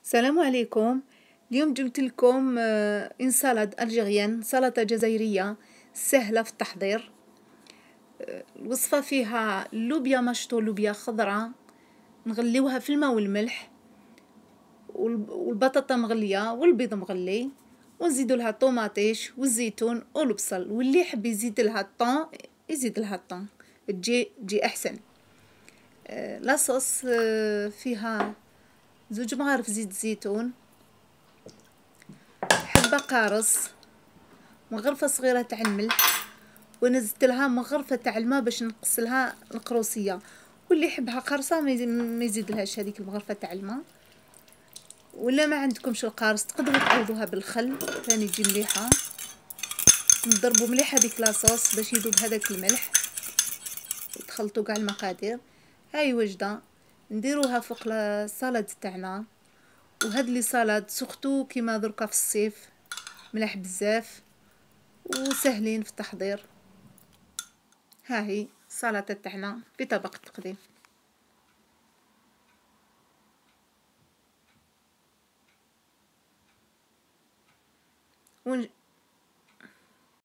السلام عليكم. اليوم جبت لكم ان سالاد الجيريان، سلطة جزائرية سهلة في التحضير. الوصفة فيها لوبيا مشطو، لوبيا خضراء نغليوها في الماء والملح، والبطاطا مغلية والبيض مغلي، ونزيدوا لها الطوماطيش والزيتون والبصل، واللي يحب يزيد لها الطون يزيد لها الطون، تجي احسن. لاصوص فيها 2 مغارف زيت زيتون، حبة قارص، مغرفة صغيرة تاع الملح، ونزلت لها مغرفة تاع الماء باش نقص لها القروسية، واللي يحبها قارصة ما يزيد لهاش هذيك المغرفة تاع الماء. ولا ما عندكمش القارص تقدروا تعوضوها بالخل ثاني تجي مليحة. نضربوا مليحة ديك لاصوص باش يذوب هذاك الملح، وتخلطوا كاع المقادير. هاي وجدة نديروها فوق السالاد تاعنا. وهاد لي سالاد سورتو كيما دركا في الصيف ملاح بزاف وسهلين في التحضير. ها هي السلطة تاعنا في طبق التقديم.